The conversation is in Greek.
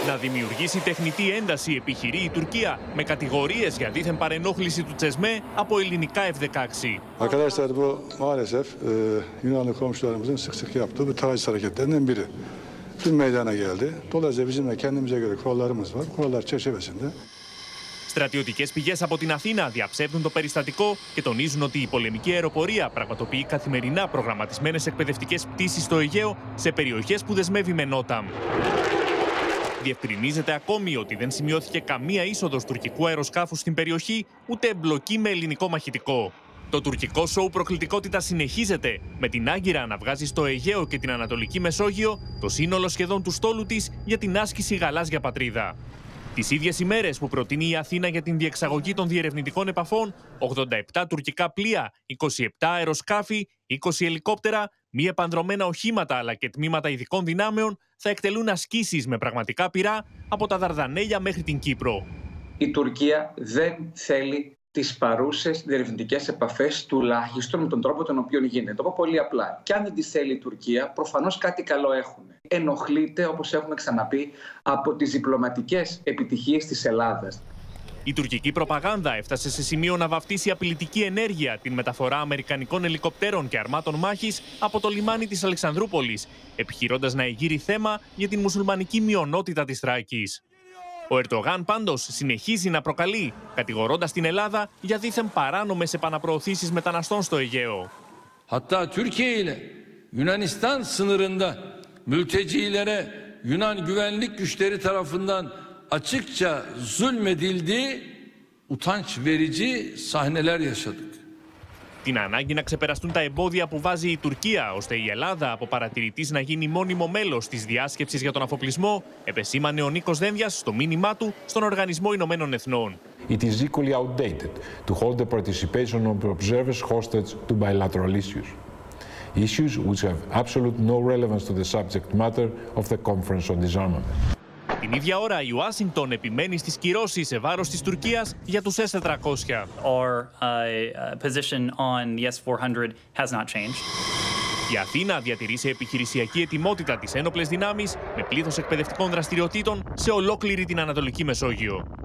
Να δημιουργήσει τεχνητή ένταση επιχειρεί η Τουρκία με κατηγορίες για δίθεν παρενόχληση του Τσεσμέ από ελληνικά F-16. Arkadaşlar bu maalesef Yunanlı komşularımızın sık sık yaptığı bu taciz hareketlerinden biri. Dün meydana geldi. Dolayısıyla bizim de kendimize göre kurallarımız var. Kurallar çerçevesinde. Στρατιωτικές πηγές από την Αθήνα διαψεύδουν το περιστατικό και τονίζουν ότι η πολεμική αεροπορία πραγματοποιεί καθημερινά προγραμματισμένες εκπαιδευτικές πτήσεις στο Αιγαίο σε περιοχές που δεσμεύει με NOTAM. Διευκρινίζεται ακόμη ότι δεν σημειώθηκε καμία είσοδος τουρκικού αεροσκάφους στην περιοχή, ούτε εμπλοκή με ελληνικό μαχητικό. Το τουρκικό σοου προκλητικότητας συνεχίζεται, με την Άγκυρα να βγάζει στο Αιγαίο και την Ανατολική Μεσόγειο το σύνολο σχεδόν του στόλου της για την άσκηση γαλάζια πατρίδα. Τις ίδιες ημέρες που προτείνει η Αθήνα για την διεξαγωγή των διερευνητικών επαφών, 87 τουρκικά πλοία, 27 αεροσκάφη, 20 ελικόπτερα, μη επανδρωμένα οχήματα αλλά και τμήματα ειδικών δυνάμεων θα εκτελούν ασκήσεις με πραγματικά πυρά από τα Δαρδανέλια μέχρι την Κύπρο. Η Τουρκία δεν θέλει τις παρούσες διερευνητικές επαφές, τουλάχιστον με τον τρόπο τον οποίο γίνεται. Το πω πολύ απλά. Και αν δεν τις θέλει η Τουρκία, προφανώς κάτι καλό έχουν. Ενοχλείται, όπως έχουμε ξαναπεί, από τις διπλωματικές επιτυχίες της Ελλάδας. Η τουρκική προπαγάνδα έφτασε σε σημείο να βαφτίσει απειλητική ενέργεια την μεταφορά αμερικανικών ελικοπτέρων και αρμάτων μάχης από το λιμάνι της Αλεξανδρούπολης, επιχειρώντας να εγείρει θέμα για την μουσουλμανική μειονότητα της Θράκης. Ο Ερντογάν πάντως συνεχίζει να προκαλεί, κατηγορώντας την Ελλάδα για δίθεν παράνομες επαναπροωθήσεις μεταναστών στο Αιγαίο. Hatta Türkiye ile Yunanistan sınırında mültecilere Yunan güvenlik güçleri tarafından açıkça zulmedildiği utanç verici sahneler yaşadık. Την ανάγκη να ξεπεραστούν τα εμπόδια που βάζει η Τουρκία, ώστε η Ελλάδα από παρατηρητής να γίνει μόνιμο μέλος της διάσκεψης για τον αφοπλισμό, επεσήμανε ο Νίκος Δένδιας στο μήνυμά του στον Οργανισμό Ηνωμένων Εθνών. It is equally outdated to hold the participation of observers hostage to bilateral issues. Issues which have absolutely no relevance to the subject matter of the Conference on Disarmament. Την ίδια ώρα, η Ουάσιγκτον επιμένει στις κυρώσεις σε βάρος της Τουρκίας για τους S-400. Our position on the S-400 has not changed. Η Αθήνα διατηρεί σε επιχειρησιακή ετοιμότητα τις ένοπλες δυνάμεις με πλήθος εκπαιδευτικών δραστηριοτήτων σε ολόκληρη την Ανατολική Μεσόγειο.